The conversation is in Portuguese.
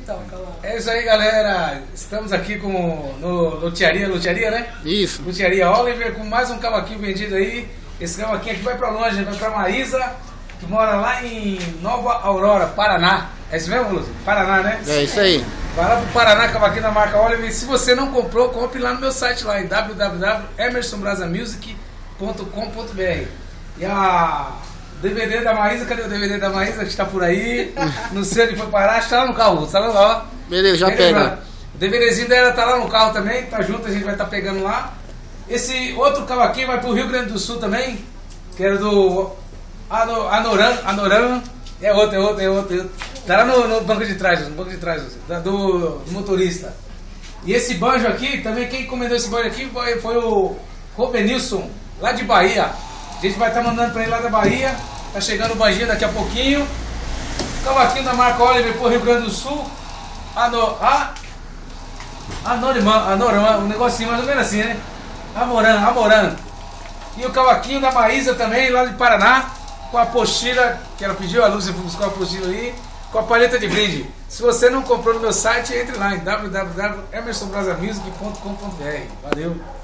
toca lá. É isso aí, galera. Estamos aqui no Lutearia, né? Isso. Lutearia Oliver, com mais um cavaquinho vendido aí. Esse cavaquinho aqui vai pra longe, vai pra Maísa, que mora lá em Nova Aurora, Paraná. É isso mesmo, Lúcio? Paraná, né? É isso aí. Vai lá pro Paraná, cavaquinho da marca Oliver. E se você não comprou, compre lá no meu site, lá em www.emersonbrasamusic.com.br. E a DVD da Maísa, cadê o DVD da Maísa? Que está por aí. Não sei onde foi parar, está lá no carro, tá lá, ó. Beleza, já pega. O DVDzinho dela tá lá no carro também, tá junto, a gente vai estar pegando lá. Esse outro cavaquinho vai pro Rio Grande do Sul também, que era do Anoran. É outro. Tá lá no banco de trás, do motorista. E esse banjo aqui, também quem encomendou esse banjo aqui foi o Robenilson, lá de Bahia. A gente vai estar mandando pra ele lá da Bahia. Tá chegando o banjinho daqui a pouquinho. Cavaquinho da marca Oliver pro Rio Grande do Sul. Anoran, um negocinho mais ou menos assim, né? Amoran. E o cavaquinho da Maísa também, lá de Paraná, com a apostila que ela pediu, a Lúcia buscou a apostila aí, com a palheta de brinde. Se você não comprou no meu site, entre lá em www.emersonbrasamusic.com.br. Valeu!